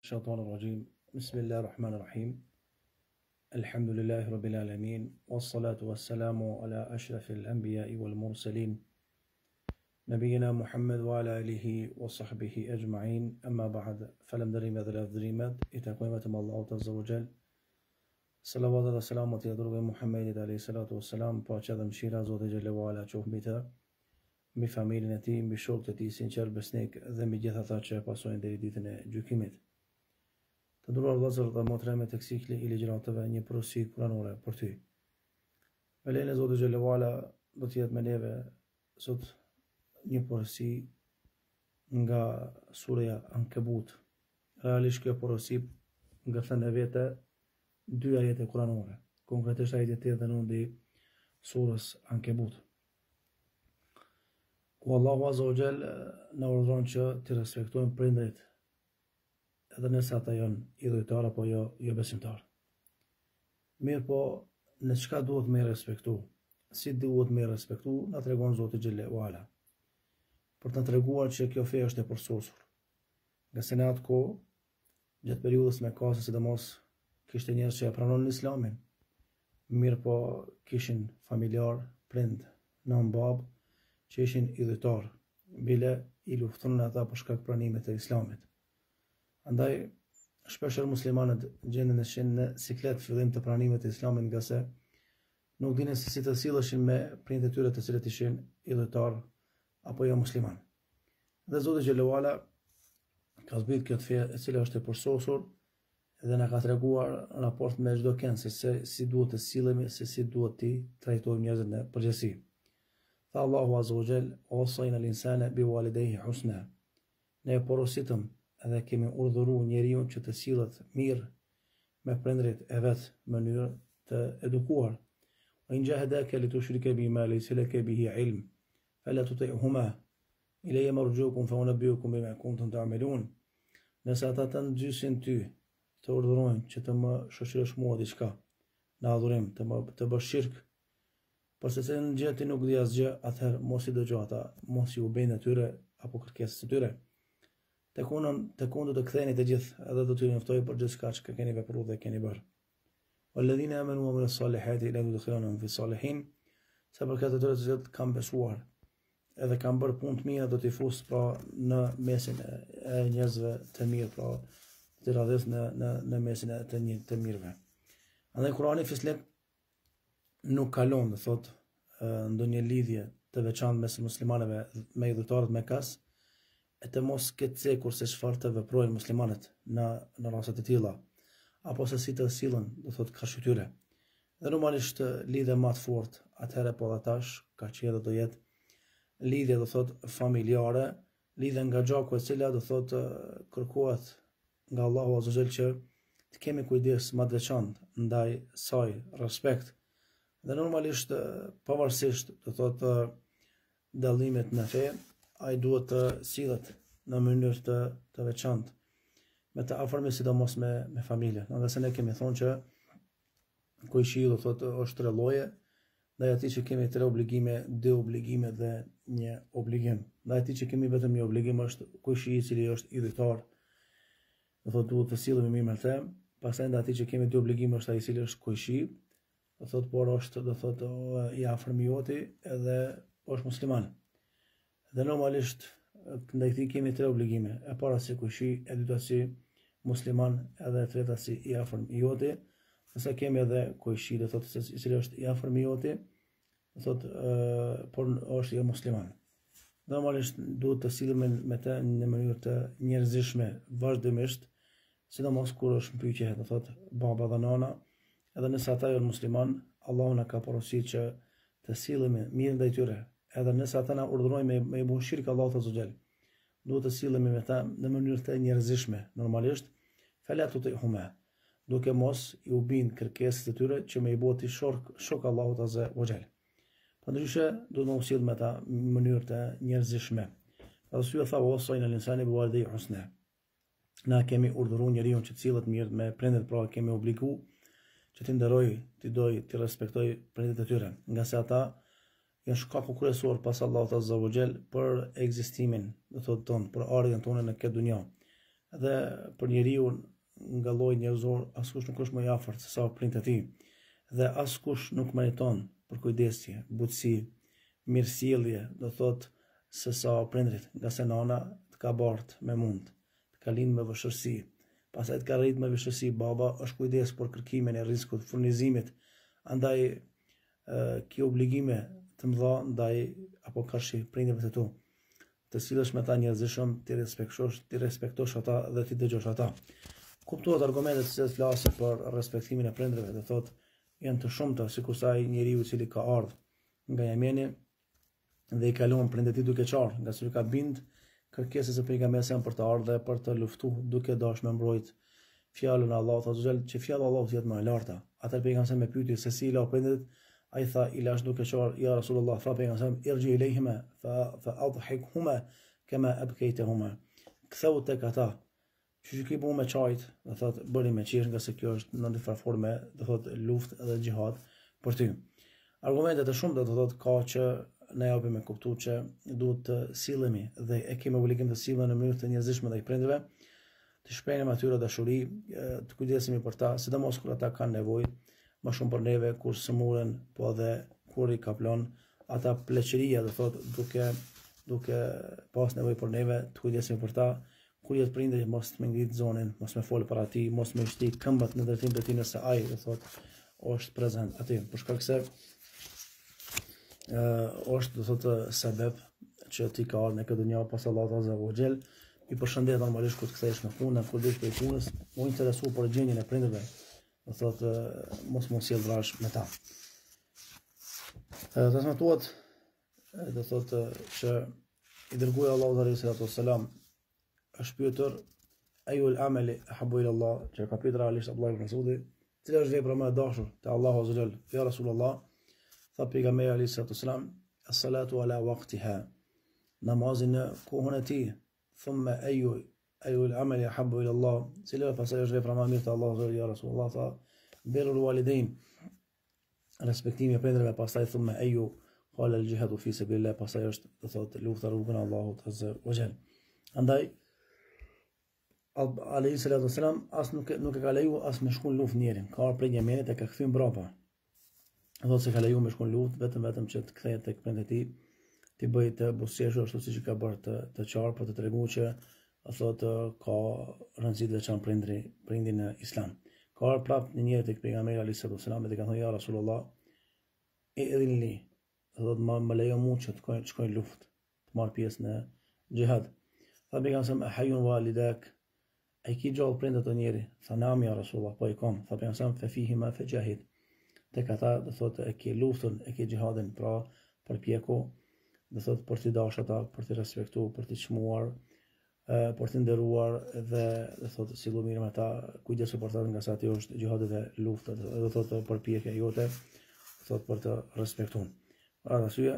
الشيطان الرجيم. بسم الله الرحمن الرحيم. الحمد لله رب العالمين، والصلاة والسلام على أشرف الأنبياء والمرسلين نبينا محمد وعلى آله وصحبه أجمعين. أما بعد، فلم دريمات الأفدريمات إتاقويمة الله عز وجل. صلوات الله سلامة يدرغ محمد عليه الصلاة والسلام. باچا dhe mshira Zotit xhallahu ala qof mbi të, mbi familjen e tij, mbi shokët e tij sinqer besnik dhe mbi gjithë ata që pasojnë deri ditën e gjykimit. Të nderuar vëllezër dhe motra, me tek cikli i ligjëratave një porosi kuranore për ty. Me lejen e Zotit xhallahu ala do të jetë me neve sot një porosi nga surja Ankabut. Realisht kjo porosi nga thënë vete dy ajete kuranore, konkretisht ajeti 89 i surës Ankabut. Ku Allahu azza wa jall na urdhëron që të respektojmë prindërit, edhe nëse ata janë idhujtar apo jo besimtar. Mirë po, në çka duhet me respektu? Si duhet me respektu? Na tregon Zoti xhallahu ala. Për të treguar që kjo fe është e përsosur. Nga se në atë kohë, gjatë periudhës Mekase, sidomos kishte njerëz që e pranonin Islamin. Mirë po, kishin familjar, prind, nën bab që ishin idhujtar, bile i luftonin ata për shkak pranimit të Islamit. Andaj, shpeshherë muslimanët gjenden në siklet fillim të pranimit të Islamit, nga se nuk dinin se si të silleshin me prindërit e tyre të cilët ishin idhujtar apo jo musliman. Dhe Zoti xhallahu ala ka zbrit këtë fe e cila është e përsosur dhe na ka treguar raport me çdo kënd se si duhet të sillemi, se si duhet të trajtojmë njerëzit në përgjithësi. Tha Allahu azza wa jall: "Wasayna al-insana biwalidayhi husna." Ne porositëm edhe kemi urdhëruar njeriu që të sillet mirë me prindërit e vet në mënyrë të edukuar. Wa in jahadaka litushrika bima laysa laka bihi ilm fala tuti'huma ilayya marjukum fa unabbiukum bima kuntum ta'malun. Nëse ata të nxysin ty, të urdhërojnë që të më shoqërosh mua diçka në adhurim, të bësh shirk, përse se në gjë ti nuk di asgjë, atëherë mos i dëgjo ata, mos i u bëj atyre apo kërkesës së tyre. Tekun do të ktheheni të gjithë, edhe do t'ju njoftoj për gjithçka që keni vepruar dhe keni bërë. Walladhina amanu wa amilus salihati la yudkhiluhum fi salihin. Sa për këtë të cilët kanë besuar edhe kanë bërë punë të mira, do t'i fusë pra në mesin e njerëzve të mirë, pra të radhës në mesin e të mirëve. Andaj Kurani fislet nuk kalon, dhe thot, ndonjë lidhje të veçantë mes muslimanëve me idhujtarët Mekas, e të mos këtë cekur se çfarë të veprojnë muslimanët në raste të tilla, apo se si të sillen, do thot, kafshë tyre. Dhe normalisht lidhje më të fortë atëherë po tash ka qenë do jetë lidhje, do thot, familjare, lidhje nga gjaku e cila do thot kërkohet nga Allahu azza wa jall që të kemi kujdes më të veçantë ndaj saj, respekt. Dhe normalisht pavarësisht do thot dallimet në fe, ai duhet të sillet në mënyrë të veçantë me të afërmit, sidomos me familje. Nga se ne kemi thonë që kuishi do thotë është 3 lloje, ndaj atij që kemi 3 obligime, 2 obligime dhe 1 obligim. Ndaj atij që kemi vetëm 1 obligim është kuishi i cili është idhujtar, do thotë duhet të sillemi mirë me të. Pastaj ndaj atij që kemi 2 obligime është ai i cili është kuishi, do thotë por është do thotë i afërm joti edhe është musliman. Dhe normalisht ndaj këtij kemi 3 obligime. E para si kuishi, e dyta si musliman, edhe e treta si i afërm i joti. Nëse kemi edhe kuishi, do thotë se i cili është i afërm i joti, do thotë por është jo musliman. Normalisht duhet të sillemi me të në mënyrë të njerëzishme vazhdimisht, sidomos kur është në pyetje, do thotë baba dhe nana, edhe nëse ata janë musliman, Allahu na ka porositur që të sillemi mirë ndaj tyre. Edhe nëse ata na urdhërojnë me i bën shirk Allahut azza wa jall, duhet të sillemi me ta në mënyrë të njerëzishme, normalisht, fala tuti'huma, duke mos i u bin kërkesës të tyre që me i bëti shok Allahut azza wa jall. Përndryshe, duhet mos sill me ta në mënyrë të njerëzishme. Arsye tha wasayna al-insana biwalidayhi husna. Na kemi urdhëruar njeriu që të sillet mirë me prindërit, pra kemi obliguar që t'i nderoj, t'i respektoj prindërit e tyre, nga se ata janë shkaku kryesor pas Allahut azza wa jall për ekzistimin, do thotë ton, për ardhmën tonë në këtë dunjë. Dhe për njeriu nga lloji njerëzor askush nuk është më i afërt se sa prindët e tij. Dhe askush nuk meriton për kujdesje, butësi, mirësjellje, do thot se sa prindrit, nga se nana të ka bart me mund, të ka lind me vështirësi. Pastaj të ka rrit me vështirësi, baba është kujdes për kërkimin e rrezikut, furnizimit, andaj ki obligime të mëdha ndaj apo karshi prindërve të tu. Të sillesh me ta njerëzishëm, ti respektosh ata dhe ti dëgjosh ata. Kuptohet argumentet që flasin për respektimin e prindërve, do thotë janë të shumta, sikur sa ai njeriu i cili ka ardhur nga Jemeni dhe i kalon prindërit duke qarë, nga se ka bind kërkesës e pejgamberit për të ardhur dhe për të luftuar duke dashur me mbrojt fjalën e Allahut azza wajal, që fjala e Allahut jetë më e larta. Atë pejgamberi më pyeti se si i la prindërit, ai tha i lash duke qarë, ja Rasulullah, tha pejgamberi irji ilejhima fa adhikhuma kama abkaytahuma. Ktheu tek ata. Që ki bu me qajt, do thot bëri me qish, nga se kjo është në një forme, do thot luftë dhe xhihad për ty. Argumentet e shumta do thot ka që ne japim me kuptu që duhet të sillemi dhe e kemi obligim të sillemi në mënyrë të njerëzishme ndaj prindërve, të shprehem atyre dashuri, të kujdesemi për ta, sidomos kur ata kanë nevojë më shumë për neve, kur sëmuren, po edhe kur i kaplon ata pleqëria, do thot duke pas nevojë për neve, të kujdesemi për ta. Kur jetë prindëri mos të më ngrit zonin, mos më fol para tij, mos më shti këmbët në drejtim të tij nëse ai do thot është prezant aty. Për shkak se është do thot sebeb që ti ka ardhur në këtë dunjë pas Allahut azza wa jall, i përshëndet normalisht kur të kthehesh në punë, kur dish për punës, u interesu për gjendjen e prindërve. Do thot mos sjell vrash me ta. Transmetohet do thot që i dërguar Allahu alayhi salatu wassalam është pyetur ayul amali ahabbu ila Allah, që ka pyetur realisht Abdullah ibn Mas'udi, cila është vepra më e dashur te Allahu azza wajal? Ya Rasulullah, tha pejgamberi alayhi salatu wasalam, as-salatu ala waqtiha, namazin në kohën e tij. Thumma ayul amali ahabbu ila Allah, cila pastaj është vepra më e mirë te Allahu azza wajal? Ya Rasulullah, tha birrul walidain, respektimi i prindërve. Pastaj thumma ayu qala al-jihadu fi sabilillah, pastaj është do thotë lufta rrugën e Allahut azza wajal. Andaj alayhi salatu wasalam as nuk e ka leju as me shkon luft njerin. Ka ardhur prej Yemenit e ka kthyer mbrapa. Thotë se ka leju me shkon luft vetëm që të kthehet tek prindët e tij, të bëjë të bosjeshur ashtu siç i ka bërë të qarë për të treguar që thotë ka rëndësi të veçantë prindi në Islam. Ka ardhur prapë në njëri tek pejgamberi alayhi salatu wasalam dhe ka thënë ja Rasulullah, idhni, thotë më lejo mua që të shkoj luftë, të marr pjesë në xhihad. Tha pejgamberi hayun walidak, ai ki gjallë prindët të njeri? Tha nam ja Rasulullah, po i kam. Tha pejgamberi fa fihima fajahid, tek ata do thotë e ke luftën, e ke xhihadin, pra përpjeku, do thotë për të dashur ata, për të respektuar, për të çmuar, për të nderuar dhe do thotë sillu mirë me ata, kujdesu për ta, nga sa aty është xhihadi dhe lufta, do thotë përpjekja jote, do thotë për të respektuar. Pra arsye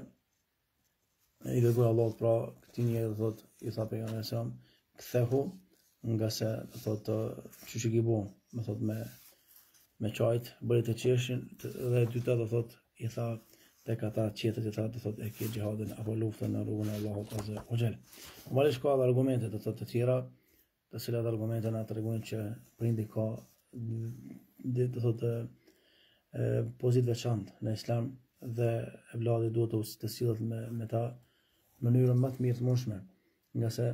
i dërgoi Allahu pra këtij njeri, do thotë i tha pejgamberit sa kthehu, nga se do thotë çuçi që bu, do thotë me çajt, bëri të qeshin dhe e dyta do thotë i tha tek ata qetët, i tha do thotë e ke xhihadin apo luftën në rrugën e Allahut azza wa jall. Normalisht ka argumente do thotë të tjera, të cilat argumente na tregojnë që prindi ka do thotë pozitë veçantë në Islam dhe e vlladi duhet të sillet me ta në mënyrën më të mirë të mundshme, nga se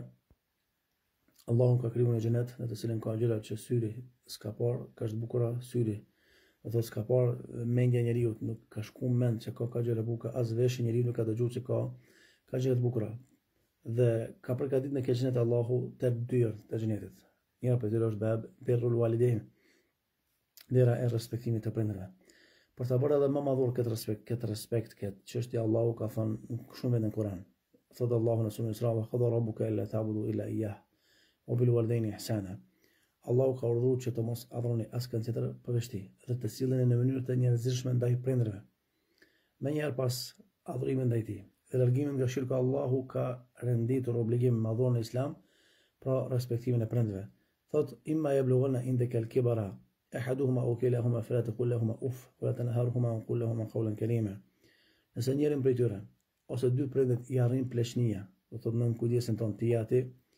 Allahu ka krijuar në xhenet në të cilën ka gjëra që syri s'ka parë, ka është bukura syri. Do thotë s'ka parë mendja e njeriu, nuk ka shkuar mend që ka gjëra bukura, as veshi i njeriu nuk ka dëgjuar që ka gjëra të bukura. Dhe ka përgatitur në xhenet Allahu të dyert të xhenetit. Njëra prej tyre është bab birrul walidain, dera e respektimit të prindërve. Për ta bërë edhe më madhur këtë respekt, këtë çështje Allahu ka thënë shumë në Kur'an. Thotë Allahu në surën Isra, wa qada rabbuka alla ta'budu illa iyyah wa bil walidayni ihsana. Allahu ka urdhëruar që të mos adhuroni askën tjetër përveç tij dhe të silleni në mënyrë të njerëzishme ndaj prindërve. Mëngjherë pas adhurimit ndaj tij dhe largimit nga shirku, Allahu ka renditur obligim madhor në Islam pra respektimin e prindërve. Thotë imma yablughanna indaka al-kibara ahaduhuma aw kilahuma fala taqul lahumā uff wa la tanharhuma wa qul lahumā qawlan karīmā. Nëse njërin prej tyre ose dy prindët i arrin pleqënia, do thotë nën kujdesin ton ti ati,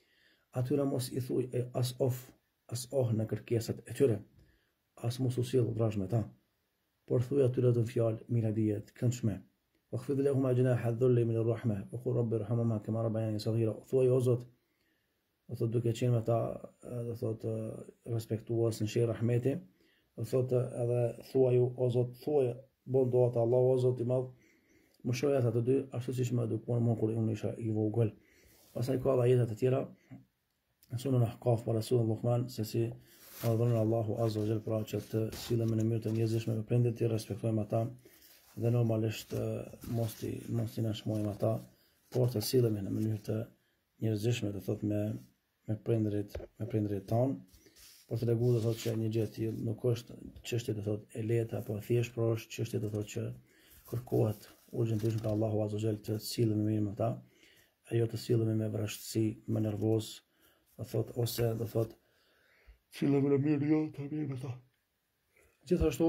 atyre mos i thuj as oh në kërkesat e tyre, as mos u sill vrash me ta, por thuj atyre të fjalë miradije të këndshme. واخفض لهما جناح الذل من الرحمة وقل رب ارحمهما كما ربياني صغيرا. Thuaj o Zot, do thot duke qenë me ta, do thot respektuos në sheh rahmeti, do thot edhe thuaj o Zot, thuaj bon doa te Allah o Zot i madh, mëshiroj ata të dy ashtu siç më edukuan mua kur unë isha i vogël. Pastaj ka ajete të tjera në surën Ahqaf para surën Luqman se si urdhëron Allahu azza wa jall pra që të sillemi në mënyrë të njerëzishme me prindërit, të respektojmë ata dhe normalisht mos i nashmojmë ata, por të sillemi në mënyrë të njerëzishme, do thot me prindërit tanë, por të treguar do thot që një gjë e tillë nuk është çështje do thot e lehtë apo e thjeshtë, por është çështje do thot që kërkohet urgjentisht nga Allahu azza wa jall të sillemi mirë me ata, e jo të sillemi me vrashtësi, me nervoz, do thot ose do thot sillemi në mirë jo të mirë me ta. Gjithashtu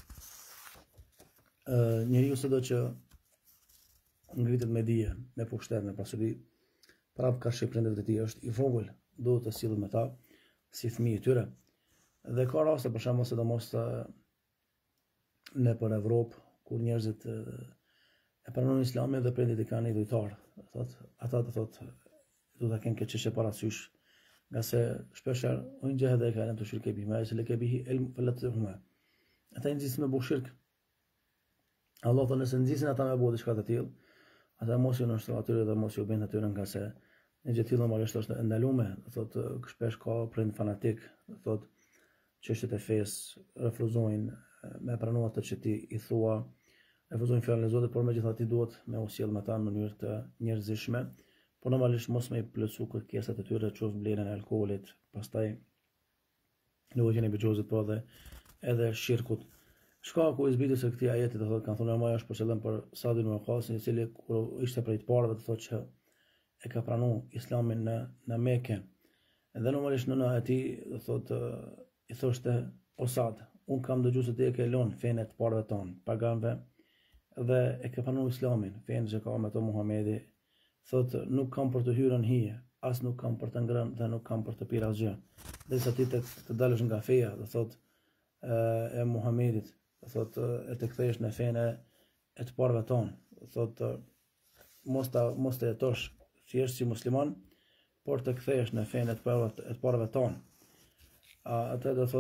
njeriu sado që ngritet me dije, me pushtet, me pasuri, prap ka shih prindërit e tij është i vogël, duhet të sillet me ta si fëmijë tyre. Dhe ka raste për shembull sidomos nëpër Evropë kur njerëzit e pranojnë Islamin dhe prindërit i kanë idhujtar, ata do thot duhet ta kenë këtë çështje parasysh, nga se shpeshherë u injehede kanë të shirke bima, se leke bihi ilm falatuhuma. Ata nxjisin me bushirk. Allah të nëse nxisin ata me bëu diçka të tillë, ata mos ju nështron atyre dhe mos ju bëjnë atyre, nga se një gjë e tillë normalisht është e ndaluar, do thotë shpesh ka prind fanatik, do thotë çështjet e fesë refuzojnë me pranuar atë që ti i thua, refuzojnë fjalën e Zotit, por megjithatë ti duhet me u sjell me ta në mënyrë të njerëzishme, por normalisht mos me i plotsu kërkesat e tyre, qoftë blerjen e alkoolit, pastaj lutjen e bixhozit, po edhe shirkut. Shkaku i zbritjes së këtij ajeti do thotë kanë thonë më është për qëllim për Sa'd ibn Waqasin, i cili kur ishte prej të parëve do thotë që e ka pranuar Islamin në Mekë. Dhe normalisht nëna e tij do thotë i thoshte o Sa'd, un kam dëgjuar se ti e ke lënë fenë të parëve tonë, paganëve, dhe e ke pranuar Islamin, fenë që ka me to Muhamedi. Thotë nuk kam për të hyrë në hije, as nuk kam për të ngrënë dhe nuk kam për të pirë asgjë. Derisa ti të dalësh nga feja, do thotë e Muhamedit, do thotë e të kthesh në fenë e të parëve tonë, do thotë mos të jetosh thjesht si musliman, por të kthesh në fenë e të parëve tonë. Atë do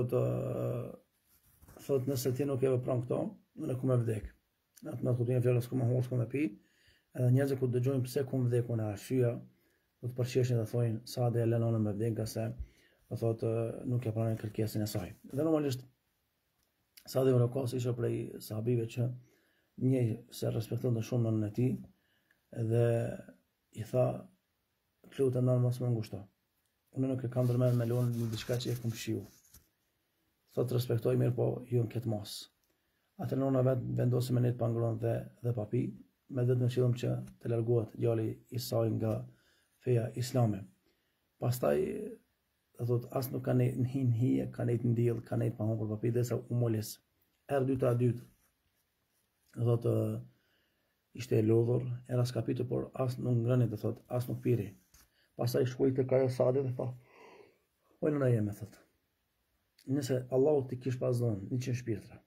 thotë nëse ti nuk e vepron këto, unë ku më vdek. Atë na thotë fjalës ku më huaj, ku më pi, edhe njerëzit kur dëgjojnë pse ku më vdekun në arsyeja, do të përqeshin dhe thonë sa dhe lënonën me vdek, se do thotë nuk e pranojnë kërkesën e saj. Dhe normalisht Sa'd ibn Waqas ishte prej sahabive që njeh se respektonte shumë nënën e tij dhe i tha lutem nën mos më ngushto. Unë nuk e kam ndërmend me lënë në diçka që e kam fshiu. Thotë respektoj mirë, po ju në këtë mos. Atë nëna vet vendosi me ne të pangron dhe papi, me vetëm qëllim që të largohet djali i saj nga feja islame. Pastaj thotë as nuk kanë në hije, kanë në diell, kanë pa humbur papi dhe sa u molis. Dyta dytë. Thotë ishte e lodhur, era skapitur, por as nuk ngrëni, do thotë, as nuk piri. Pastaj shkoi tek ajo Sa'di dhe tha: "O nëna jeme", thotë. "Nëse Allahu ti kish pas dhënë 100 shpirtra,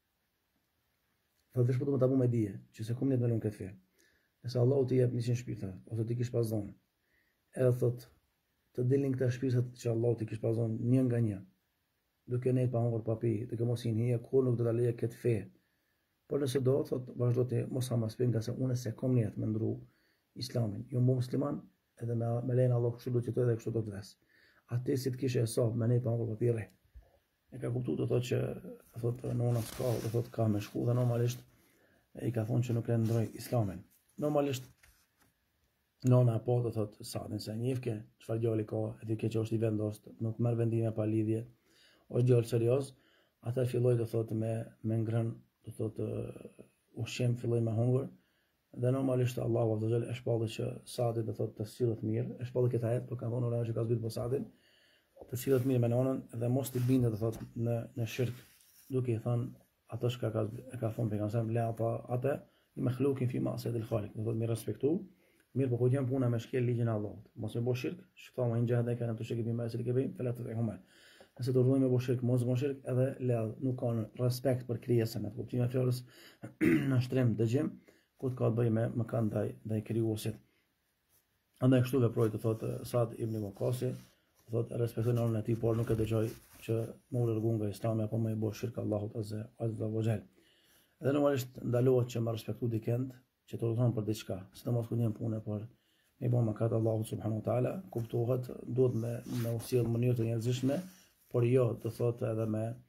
thotë vesh po të ta bëj me dije, që se kum ne të lëm këtë fe. Nëse Allahu ti jep 100 shpirtra, ose ti kish pas dhënë, edhe thotë të dilin këta shpirtrat që Allahu ti kish pas dhënë një nga një, duke ne pa humbur papi, duke mos i hije, kur nuk do ta leje këtë fe. Por nëse do, thotë, vazhdo të mos ha mas nga se unë se kom njetë me ndru Islamin. Jo më musliman, edhe me lejnë Allah kështu do të jetoj dhe kështu do të vdes. Ati si të kishe e sab, me nej pa humbur papi rre. E ka kuptu do thotë që thotë nona s'ka, do thotë ka me shku dhe normalisht i ka thonë që nuk e ndroj Islamin. Normalisht nona po do thotë Sa'din se njifke, çfarë djali ka, e di ke që është i vendost, nuk merr vendime pa lidhje, është djalë serioz, ata filloi do thotë me ngrën, do thotë ushqim, filloi me hunger, dhe normalisht Allahu azza jall e shpalli që Sa'di do thotë të sillet mirë, e shpalli këtë ajet, por ka thonë ora që ka zbritur po Sa'din, të sillet mirë me nonën dhe mos të bindet do thotë në shirk, duke i thënë ato që e ka thonë pejgamberi la ata i makhluqin fi ma'siyatil khaliq, do thotë me respektu Mirë, po ku jam puna me shkel ligjin e Allahut. Mos me bësh shirk, shkëto in jahadaka an tushrik bima yasrik fala tudihuma. Nëse të urdhëron me bësh shirk, mos bësh shirk, edhe ledh, nuk kanë respekt për krijesën e kuptimit të fjalës në shtrim dëgjim, ku të ka të bëjë me mëkat ndaj krijuesit. Andaj kështu veproi të thotë Sad ibn Waqasi, thotë respektoj normën e tij, por nuk e dëgjoj që më u largu nga Islami apo më i bësh shirk Allahut azza wa jall. Edhe normalisht ndalohet që më respektu dikend që të urdhëron për diçka, sidomos kur jam punë për me bën mëkat Allahut subhanahu wa taala, kuptohet duhet me usjell në mënyrë të njerëzishme, por jo të thotë edhe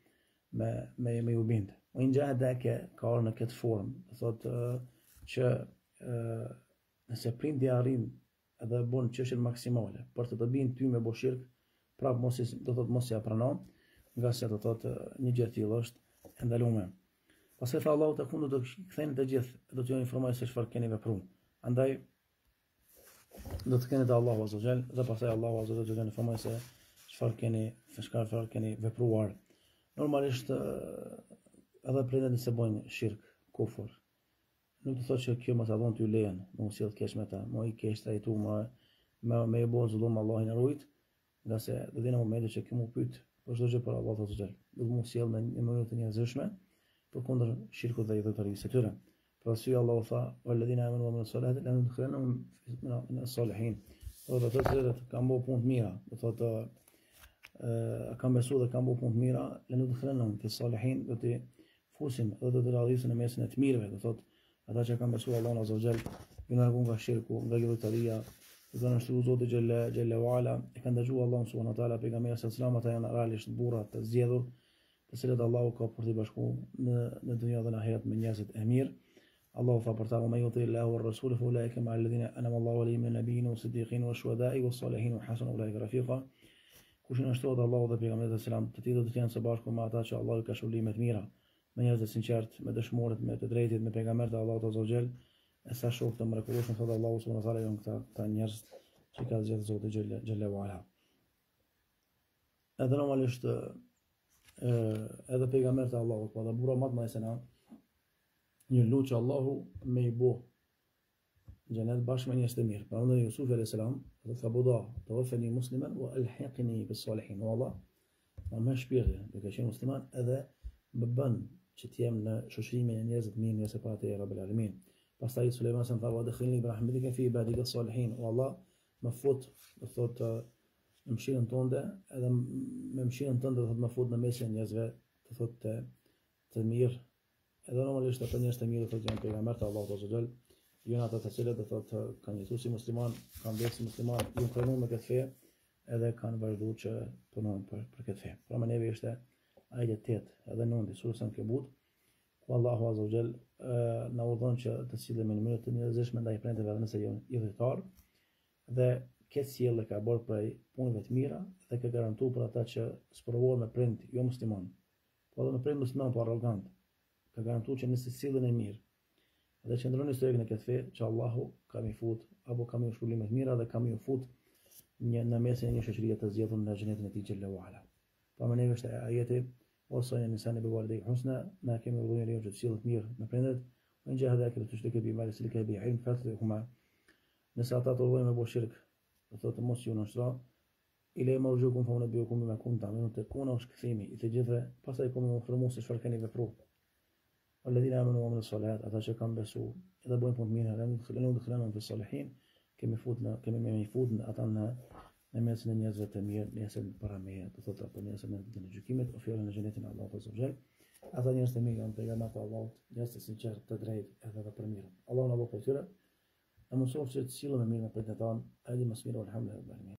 me u bind. O një jahadake ka orë në këtë formë, të thotë që nëse prindi arrin edhe bën çështjen maksimale për të bindë ty me boshirk, prap mos do thotë mos ja pranon, nga se do thotë një gjë e tillë është e ndaluar. Pastaj tha Allahu te fundit do të ktheni të gjithë, do t'ju informoj se çfarë keni vepruar. Andaj do të keni te Allahu azza xal, dhe pastaj Allahu azza xal do t'ju informoj se çfarë keni vepruar. Normalisht edhe prindërit nëse bojnë shirk, kufur, nuk të thotë që kjo mos avon ty lejen, mos sjell keq me ta, mos i keq trajtu, me e bën zullum Allahin e rujt, nga se do vinë momenti që kjo mu pyet për çdo gjë për Allahu azza xal. Do të mos sjell në mënyrë të njerëzishme përkundër shirkut dhe idhujtarisë së tyre. Për arsye Allahu tha: "Walladhina amanu wa amilus salihati la nudkhilannahum min as-salihin." Do të thotë se kanë bërë punë të mira, do thotë kanë besuar dhe kanë bërë punë të mira, la nudkhilannahum fi as-salihin, do të fusim dhe do të radhisin në mesin e të mirëve, do thotë ata që kanë besuar Allahun azza wa jall, ju largu nga shirku, nga idhujtaria, do të nështru Zoti xhella wala, e kanë dëgjuar Allahun subhanahu wa taala, pejgamberi sallallahu alaihi wasallam, ata janë realisht burra të zgjedhur, të cilët Allahu ka për t'i bashku në dunja dhe në ahiret me njerëzit e mirë. Allahu tha për ta: "Man yuti Allahu wa rasuluhu fa ulaika ma'a alladhina an'ama Allahu alayhim min an-nabiyyin was-siddiqin wash-shuhada'i was-salihin wa hasuna ulaika rafiqa." Kush i nështrohet Allahu dhe pejgamberit sallallahu alaihi wasallam, të tillë do të jenë së bashku me ata që Allahu ka shpëlime të mira, me njerëz të sinqert, me dëshmorët, me të drejtit, me pejgamberët e Allahut azza wa jall. E sa shok të mrekullueshëm thotë Allahu subhanahu wa taala, janë këta njerëz që ka zgjedhur Zoti xhella wala. Edhe normalisht edhe pejgamberët e Allahut, po dhe burra më të mëdha një lutë që Allahu me i bo xhenet bashkë me njerëz të mirë. Përndër Yusuf alayhis salam, do të buda, tawaffani musliman wa alhiqni bis salihin. Wallah, me shpirtin, duke qenë musliman edhe më bën që të jem në shoqërimin e njerëzve të mirë, nëse pa te Rabbul Alamin. Pastaj Sulejman sa tha: "Wadkhilni bi rahmatika fi ibadika salihin." Wallah, më fut, do thotë në mëshirën tënde, edhe me mëshirën tënde do thotë më fut në mesin e njerëzve, do thotë të mirë. Edhe normalisht ata njerëz të mirë do thotë janë pejgamberët e Allahut azza xal, janë ata të cilët do thotë kanë jetuar si musliman, kanë vdekur si musliman, janë pranuar me këtë fe, edhe kanë vazhduar që punojnë për këtë fe. Pra më neve ishte ajeti 8 edhe 9 surës Ankebut, ku Allahu azza xal na urdhon që të sillemi në mënyrë të njerëzishme ndaj prindërve nëse janë idhujtar, dhe këtë sjellje ka bërë prej punëve të mira dhe ka garantuar për ata që sprovohen me prind jo musliman, po edhe me prind musliman po arrogant, ka garantuar që nëse sillen e mirë dhe qëndroni së në këtë fe, që Allahu ka mi fut apo ka mi shpëlime të mira dhe ka mi fut në mesin e një shoqërie të zgjedhur në xhenetin e tij xhella wala. Pra më neve është ajeti wasayna al-insana bi walidayhi husna, na kemi urdhëruar njeriu që të sillet mirë me prindërit, në gjahada që të shtykë bi mali silika bi ilm fatihuma. Nëse ata të urdhëjnë me bëj shirk, do thotë mos ju nështro, ile marjukum fa unabbiukum bima kuntum ta'malun, të kuna është kthimi i të gjithëve, pastaj komo më informuar se çfarë keni vepruar. Alladhina amanu wa amilus salihati, ata që kanë besu edhe bojnë punë të mira, dhe nuk dëkhlanu fi salihin, kemi me fut në ata në mesin e njerëzve të mirë, nesër para meje, do thotë apo nesër në ditën e gjykimit, o fjalën e xhenetin e Allahut azza xal. Ata njerëz të mirë janë pejgamberët e Allahut, njerëz të sinqertë, të drejtë edhe të përmirë. Allahu na bëj për tyre. Në mësofë që të sillen me mirë me prindërit tanë, ai më smirë alhamdulillah.